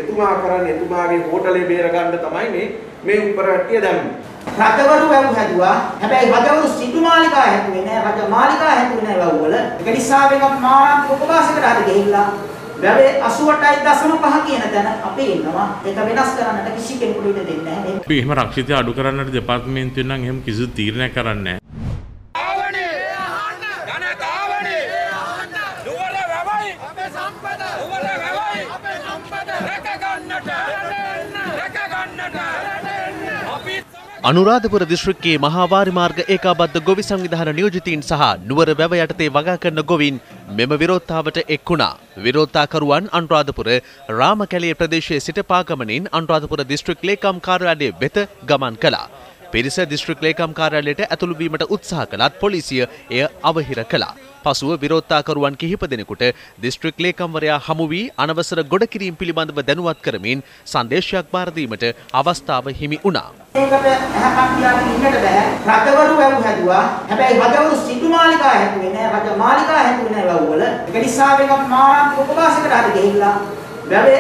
එතුමා කරන්නේ එතුමාගේ හෝටලේ බේර ගන්න තමයි මේ උපරවැට්ටිය දැම්මේ. රජවරු වැව් හැදුවා. හැබැයි රජවරු සිටු මාලිකා හැදුවේ නෑ. රජ මාලිකා හැදුවේ නෑ වැව් වල. ඒක නිසා මේක මාරාන්තික උපවාසයකට හරි ගිහිල්ලා වැවේ 88.5 කියන තැන අපි ඉන්නවා. ඒක වෙනස් කරන්නට කිසි කෙනෙකුට ඉඩ දෙන්නේ නැහැ. අපි එහෙම රක්ෂිතය අඩු කරන්නට දෙපාර්තමේන්තුවෙන් නම් එහෙම කිසිදු තීරණයක් කරන්නේ නැහැ. අනුරාධපුර දිස්ත්‍රික්කයේ මහා වාරිමාර්ග ඒකාබද්ධ ගොවි සංවිධාන නියෝජිතයින් සහ නුවර වැව යටතේ වගා කරන ගොවීන් මෙම විරෝධතාවට එක් වුණා. විරෝධතාකරුවන් අනුරාධපුර රාමකැලේ ප්‍රදේශයේ සිට පාගමනින් අනුරාධපුර දිස්ත්‍රික් ලේකම් කාර්යාලය වෙත ගමන් කළා. පිරිස දිස්ත්‍රික් ලේකම් කාර්යාලයට ඇතුළු වීමට උත්සාහ කළත් පොලිසිය එය අවහිර කළා. පසුව විරෝධතාකරුවන් කිහිප දෙනෙකුට දිස්ත්‍රික් ලේකම්වරයා හමු වී අනවසර ගොඩකිරීම පිළිබඳව දැනුවත් කරමින් සංදේශයක් බාර දීමට අවස්ථාව හිමි වුණා. ඒකට ඇහපත් තියාගෙන ඉන්නට බෑ. රජවරු වැව් හැදුවා. හැබැයි රජවරු සිටු මාලිකා හැදුවේ නෑ. රජ මාලිකා හැදුවේ නෑ වැව් වල. ඒක නිසා මේක මාරාන්තික උපවාසයකට හරි ගිහිල්ලා වැවේ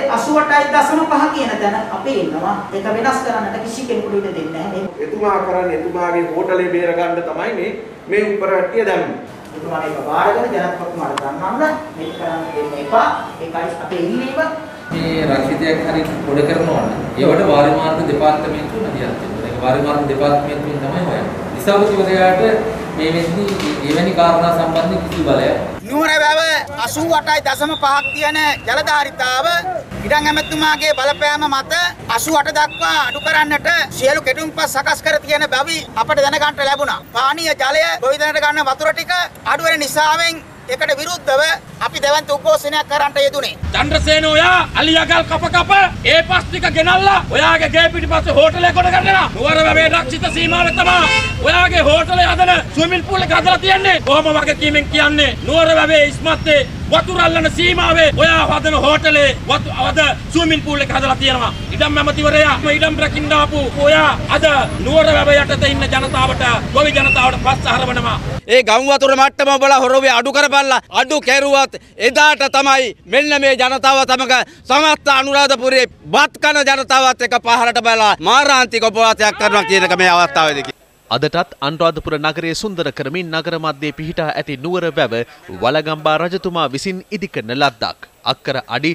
88.5 කියන තැන අපි ඉන්නවා. ඒක වෙනස් කරන්නට කිසි කෙනෙකුට ඉඩ දෙන්නේ නැහැ. එතුමා කරන්නේ එතුමාගේ හෝටලේ බේර ගන්න තමයි මේ උපරවැට්ටිය දැම්මේ. එතුමා මේක බාරගෙන ජනපතිතුමාට ගන්නන්න මේක කරන්න දෙන්න එපා. ඒකයි අපේ ඉල්ලීම. මේ රක්ෂිතයක් හරි පොඩ කරනවා නම් ඒවට වාරිමාර්ග දෙපාර්තමේන්තුව නදියක් තියෙනවා. ඒක වාරිමාර්ග දෙපාර්තමේන්තුවෙන් තමයි හොයන්නේ. දිසාපතිවරයාට මේ වෙද්දී එවැනි කාරණා සම්බන්ධ කිසි බලයක් නුවර වැව 88.5ක් තියෙන ජලධාරිතාව ඉඩම් ඇමතුමාගේ බලපෑම මත 88 දක්වා අඩු කරන්නට සියලු කෙටුම්පත් සකස් කර තියෙන බැවි අපට දැනගන්න ලැබුණා. පානීය ජලය ගොවිතැනට ගන්න වතුර ටික අඩු වෙන නිසාවෙන් ඒකට විරුද්ධව අපි දෙවන්ත උද්ඝෝෂණයක් කරන්නට යෙදුනේ. චන්ද්‍රසේන ඔයා අලියගල් කප ඒ පස් ටික ගෙනල්ලා ඔයාගේ ගේ පිටිපස්සේ හෝටලේ කොට ගන්නවා. නුවර වැවේ රක්ෂිත සීමාවේ තමයි ඔයාගේ හෝටලේ හදන ස්විමින් pool එක හදලා තියන්නේ. කොහොම වගේ කීමෙන් කියන්නේ නුවර වැවේ ඉස්මත්තේ වතුර අල්ලන සීමාවේ ඔයා හදන හෝටලේ අද ස්විමින් pool එක හදලා තියෙනවා. ඉඩම් ඇමතිවරයා ඉඩම් රකින්න ආපු ඔයා අද නුවර වැව යටතේ ඉන්න ජනතාවට ගොවි ජනතාවට පස්ස හරවනවා. ඒ ගම් වතුර මට්ටම ඔබලා හොරවේ අඩු කරපල්ලා අඩු කෙරුවත් එදාට තමයි මෙන්න මේ ජනතාව තමක සමස්ත අනුරාධපුරයේ බත් කන ජනතාවත් එක පහරට බලා මාරාන්තික උපවාසයක් කරනවා කියන එක මේ අවස්ථාවේදී. අදටත් අනුරාධපුර නගරය සුන්දර කරමින් නගර මැදේ පිහිටා ඇති නුවර වැව වලගම්බා රජතුමා විසින් ඉදිකරන ලද්දක්. අක්කර අඩි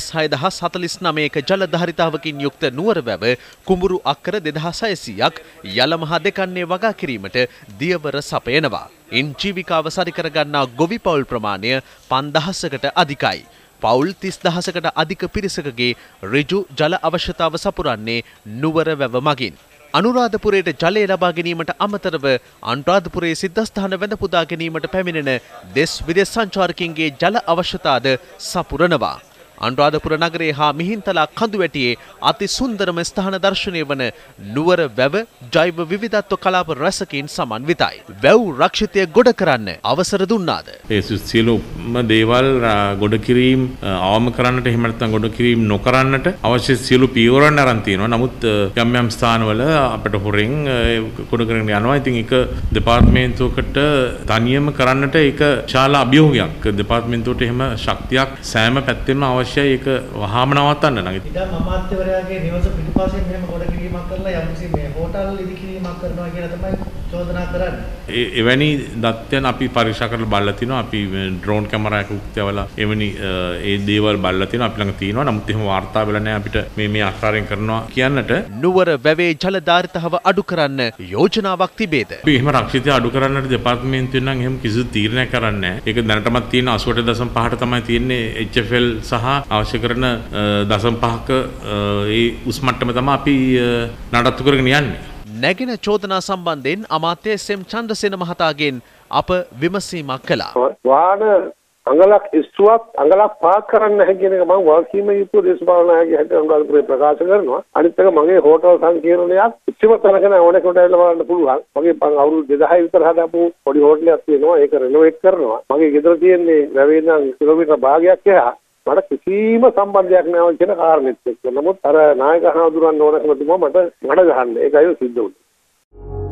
36049ක ජල ධාරිතාවකින් යුක්ත නුවර වැව කුඹුරු අක්කර 2600ක් යල මහ දෙකන්නේ වගා කිරීමට දියවර සපයනවා. ඉන් ජීවිකාව සරිකර ගන්නා ගොවි පවුල් ප්‍රමාණය 5000කට අධිකයි. පවුල් 30000කට අධික පිරිසකගේ ඍජු ජල අවශ්‍යතාව සපුරන්නේ නුවර වැව මගින්. අනුරාධපුරයට ජලය ලබා ගැනීමට අමතරව අනුරාධපුරයේ සිද්ධාස්ථාන වැඳ පුදා ගැනීමට පැමිණෙන දෙස් විදෙස් සංචාරකින්ගේ ජල අවශ්‍යතාද සපුරනවා. අනුරාධපුර නගරයේ හා මිහින්තලා කඳුවැටියේ අති සුන්දරම ස්ථාන දර්ශනය වන නුවර වැව ජෛව විවිධත්ව කලාප රැසකින් සමන්විතයි. වැව් රක්ෂිතය ගොඩ කරන්න අවසර දුන්නාද? ඒ සියලුම දේවල් ගොඩ කිරීම අවම කරන්නට එහෙම නැත්නම් ගොඩ කිරීම නොකරන්නට අවශ්‍ය සියලු පියවරන් අරන් තියෙනවා. නමුත් යම් යම් ස්ථානවල අපිට හොරෙන් ගොඩ කරගෙන යනවා. ඉතින් ඒක දෙපාර්තමේන්තුවකට තනියම කරන්නට ඒක ශාලා අභියෝගයක්. දෙපාර්තමේන්තුවට එහෙම ශක්තියක් සෑම පැත්තෙම අවශ්‍යයි. ඒක වහාම නවත්තන්න නම්. ඉතින් අමාත්‍යවරයාගේ නිවස පිටුපසින් මෙහෙම ගොඩ කිරීමක් කරලා යම්කිසි මේ හෝටල් ඉදි කිරීමක් කරනවා කියලා තමයි චෝදනා කරන්නේ. එවැනි දත්තයන් අපි පරීක්ෂා කරලා බලලා තිනවා. අපි ඩ්‍රෝන් කැමරාවක උක්තවලා එවැනි ඒ දේවල් බලලා තිනවා. අපි ළඟ තියෙනවා. නමුත් එහෙම වාර්තා වෙලා නැහැ අපිට මේ ආකාරයෙන් කරනවා කියන්නට. නුවර වැවේ ජල ධාරිතාව අඩු කරන්න යෝජනාවක් තිබේද? අපි එහෙම රක්ෂිතය අඩු කරන්නට දෙපාර්තමේන්තුවෙන් නම් එහෙම කිසිදු තීරණයක් කරන්නේ නැහැ. ඒක දැනටමත් තියෙන 88.5ට තමයි තියෙන්නේ HFL සහ අවශ්‍ය කරන 0.5ක ඒ උස් මට්ටම තමයි අපි නඩත්තු කරගෙන යන්නේ. නැගෙන චෝදනා සම්බන්ධයෙන් අමාත්‍ය එස්.එම්. චන්ද්‍රසේන මහතාගෙන් අප විමසීමක් කළා. වාහන අඟලක් ඉස්තුවක් අඟලක් පාක් කරන්න නැහැ කියන එක මම වාසීම යුතු දේශපාලනඥයෙක් හැටියට අනුරාධපුරේ ප්‍රකාශ කරනවා. අනිත් එක මගේ හෝටල් සංකීර්ණයක් ඉච්ඡිත තැනක නෑ ඕනෙකට ඇවිල්ලා බලන්න පුළුවන්. මගේ අවුරුදු 2000 විතර හදාපු පොඩි හෝටලයක් තියෙනවා. ඒක රෙනොවේට් කරනවා. මගේ ගෙදර තියෙන්නේ වැවේ ඉඳන් කිලෝමීටර් භාගයක් එහා. මට කිසිම සම්බන්ධයක් නැහැ කියන කාරණෙත් එක්ක. නමුත් අර නායක හඳුරන්න ඕනකම තිබුණා මට මඩ ගහන්න. ඒකයි සිද්ධ වුනේ.